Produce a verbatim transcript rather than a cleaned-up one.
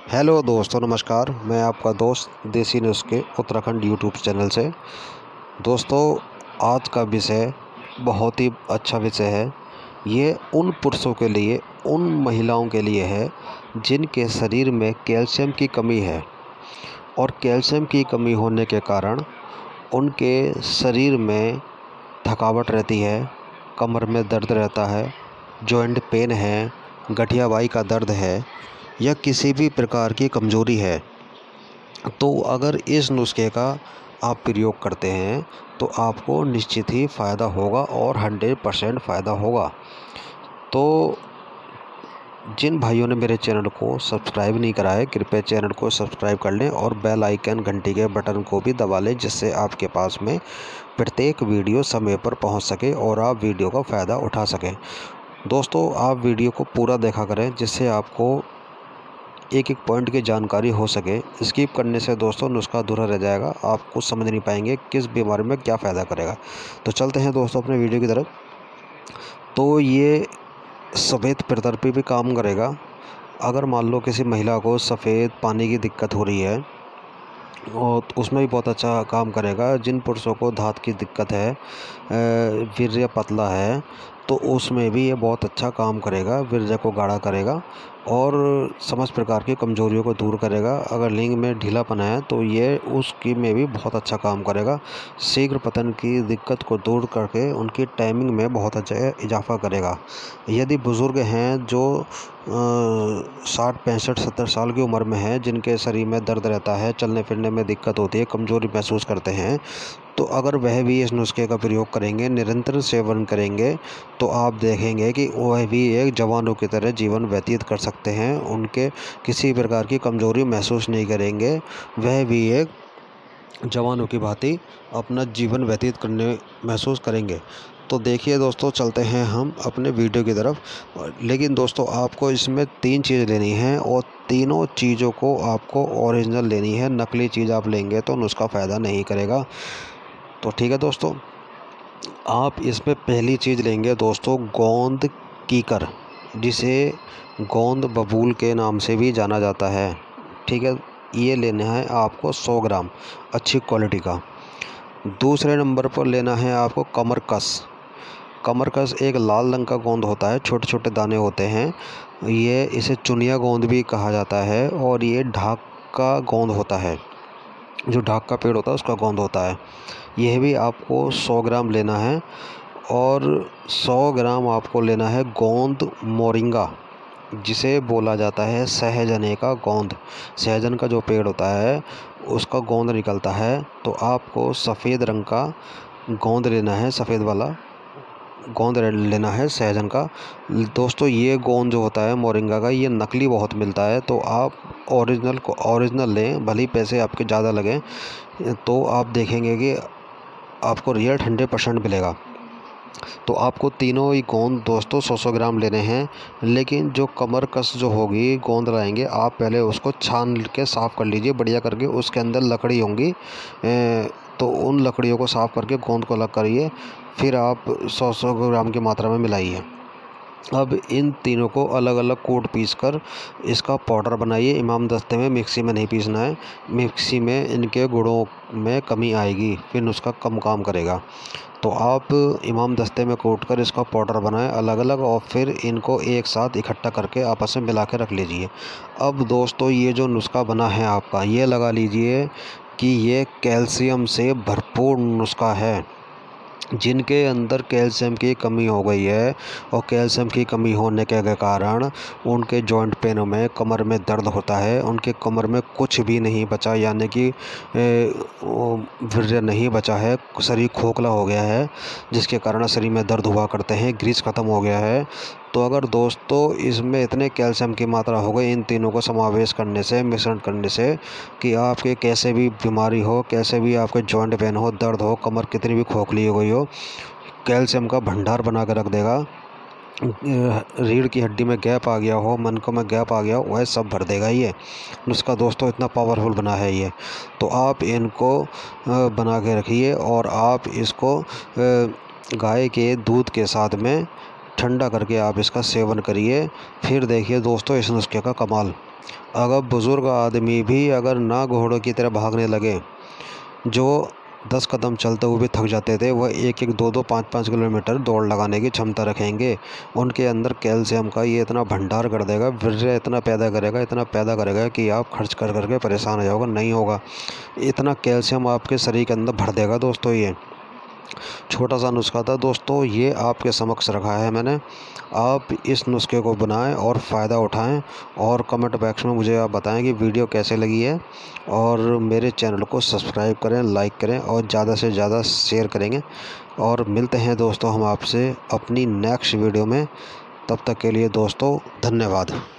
Hello दोस्तों, नमस्कार। मैं आपका दोस्त देसी नुस्खे उत्तराखंड यूट्यूब चैनल से। दोस्तों, आज का विषय बहुत ही अच्छा विषय है। ये उन पुरुषों के लिए, उन महिलाओं के लिए है जिनके शरीर में कैल्शियम की कमी है और कैल्शियम की कमी होने के कारण उनके शरीर में थकावट रहती है, कमर में दर्द रहता है, जॉइंट पेन है, गठिया बाई का दर्द है या किसी भी प्रकार की कमज़ोरी है। तो अगर इस नुस्खे का आप प्रयोग करते हैं तो आपको निश्चित ही फ़ायदा होगा और हंड्रेड परसेंट फ़ायदा होगा। तो जिन भाइयों ने मेरे चैनल को सब्सक्राइब नहीं करा है, कृपया चैनल को सब्सक्राइब कर लें और बेल आइकन घंटी के बटन को भी दबा लें, जिससे आपके पास में प्रत्येक वीडियो समय पर पहुंच सके और आप वीडियो का फ़ायदा उठा सकें। दोस्तों, आप वीडियो को पूरा देखा करें, जिससे आपको एक एक पॉइंट की जानकारी हो सके। स्किप करने से दोस्तों नुस्खा अधूरा रह जाएगा, आप कुछ समझ नहीं पाएंगे किस बीमारी में क्या फ़ायदा करेगा। तो चलते हैं दोस्तों अपने वीडियो की तरफ। तो ये सफ़ेद पित्तर पे भी काम करेगा। अगर मान लो किसी महिला को सफ़ेद पानी की दिक्कत हो रही है और उसमें भी बहुत अच्छा काम करेगा। जिन पुरुषों को धात की दिक्कत है, वीर्य पतला है, तो उसमें भी ये बहुत अच्छा काम करेगा। वीर्य को गाढ़ा करेगा और समस्त प्रकार की कमजोरियों को दूर करेगा। अगर लिंग में ढीलापन है तो ये उसकी में भी बहुत अच्छा काम करेगा। शीघ्र पतन की दिक्कत को दूर करके उनकी टाइमिंग में बहुत अच्छा इजाफा करेगा। यदि बुज़ुर्ग हैं जो साठ पैंसठ सत्तर साल की उम्र में हैं, जिनके शरीर में दर्द रहता है, चलने फिरने में दिक्कत होती है, कमज़ोरी महसूस करते हैं, तो अगर वह भी इस नुस्खे का प्रयोग करेंगे, निरंतर सेवन करेंगे, तो आप देखेंगे कि वह भी एक जवानों की तरह जीवन व्यतीत कर सकते हैं। उनके किसी प्रकार की कमज़ोरी महसूस नहीं करेंगे। वह भी एक जवानों की भांति अपना जीवन व्यतीत करने महसूस करेंगे। तो देखिए दोस्तों, चलते हैं हम अपने वीडियो की तरफ। लेकिन दोस्तों, आपको इसमें तीन चीज़ लेनी है और तीनों चीज़ों को आपको ओरिजिनल लेनी है। नकली चीज़ आप लेंगे तो उसका फ़ायदा नहीं करेगा। तो ठीक है दोस्तों, आप इसमें पहली चीज़ लेंगे दोस्तों गोंद कीकर, जिसे गोंद बबूल के नाम से भी जाना जाता है। ठीक है, ये लेना है आपको सौ ग्राम अच्छी क्वालिटी का। दूसरे नंबर पर लेना है आपको कमरकस। कमरकस एक लाल रंग का गोंद होता है, छोटे छोटे दाने होते हैं। ये इसे चुनिया गोंद भी कहा जाता है और ये ढाक का गोंद होता है, जो ढाक का पेड़ होता है उसका गोंद होता है। यह भी आपको सौ ग्राम लेना है। और सौ ग्राम आपको लेना है गोंद मोरिंगा, जिसे बोला जाता है सहजने का गोंद। सहजन का जो पेड़ होता है उसका गोंद निकलता है। तो आपको सफ़ेद रंग का गोंद लेना है, सफ़ेद वाला गोंद लेना है सहजन का। दोस्तों, ये गोंद जो होता है मोरिंगा का, ये नकली बहुत मिलता है, तो आप ओरिजिनल को ओरिजिनल लें, भले ही पैसे आपके ज़्यादा लगें। तो आप देखेंगे कि आपको रियल हंड्रेड परसेंट मिलेगा। तो आपको तीनों ही गोंद दोस्तों सौ सौ ग्राम लेने हैं। लेकिन जो कमरकस जो होगी गोंद लाएंगे, आप पहले उसको छान के साफ़ कर लीजिए बढ़िया करके। उसके अंदर लकड़ी होंगी, तो उन लकड़ियों को साफ़ करके गोंद को अलग करिए, फिर आप सौ सौ ग्राम की मात्रा में मिलाइए। अब इन तीनों को अलग अलग कूट पीस कर इसका पाउडर बनाइए। इमाम दस्ते में, मिक्सी में नहीं पीसना है। मिक्सी में इनके गुणों में कमी आएगी, फिर नुस्खा कम काम करेगा। तो आप इमाम दस्ते में कूट कर इसका पाउडर बनाएं अलग अलग, और फिर इनको एक साथ इकट्ठा करके आपस में मिला के रख लीजिए। अब दोस्तों, ये जो नुस्खा बना है आपका, ये लगा लीजिए कि ये कैल्शियम से भरपूर नुस्खा है। जिनके अंदर कैल्शियम की कमी हो गई है और कैल्शियम की कमी होने के कारण उनके जॉइंट पेनों में, कमर में दर्द होता है, उनके कमर में कुछ भी नहीं बचा, यानी कि वीर्य नहीं बचा है, शरीर खोखला हो गया है, जिसके कारण शरीर में दर्द हुआ करते हैं, ग्रीस ख़त्म हो गया है। तो अगर दोस्तों इसमें इतने कैल्शियम की मात्रा हो गई इन तीनों को समावेश करने से, मिश्रण करने से, कि आपके कैसे भी बीमारी हो, कैसे भी आपके जॉइंट पेन हो, दर्द हो, कमर कितनी भी खोखली हो गई हो, कैल्शियम का भंडार बना कर रख देगा। रीढ़ की हड्डी में गैप आ गया हो, मनकों में गैप आ गया हो, वह सब भर देगा ये नुस्खा। दोस्तों, इतना पावरफुल बना है ये। तो आप इनको बना के रखिए और आप इसको गाय के दूध के साथ में ठंडा करके आप इसका सेवन करिए। फिर देखिए दोस्तों इस नुस्खे का कमाल। अगर बुज़ुर्ग आदमी भी अगर ना घोड़ों की तरह भागने लगे, जो दस कदम चलते हुए भी थक जाते थे, वह एक एक दो दो पाँच पाँच किलोमीटर दौड़ लगाने की क्षमता रखेंगे। उनके अंदर कैल्शियम का ये इतना भंडार कर देगा, वीर्य इतना पैदा करेगा इतना पैदा करेगा कि आप खर्च कर करके परेशान हो जाओगे, नहीं होगा। इतना कैल्शियम आपके शरीर के अंदर भर देगा दोस्तों। ये छोटा सा नुस्खा था दोस्तों, ये आपके समक्ष रखा है मैंने। आप इस नुस्खे को बनाएं और फ़ायदा उठाएं, और कमेंट बॉक्स में मुझे आप बताएं कि वीडियो कैसे लगी है। और मेरे चैनल को सब्सक्राइब करें, लाइक करें और ज़्यादा से ज़्यादा शेयर करेंगे। और मिलते हैं दोस्तों हम आपसे अपनी नेक्स्ट वीडियो में। तब तक के लिए दोस्तों धन्यवाद।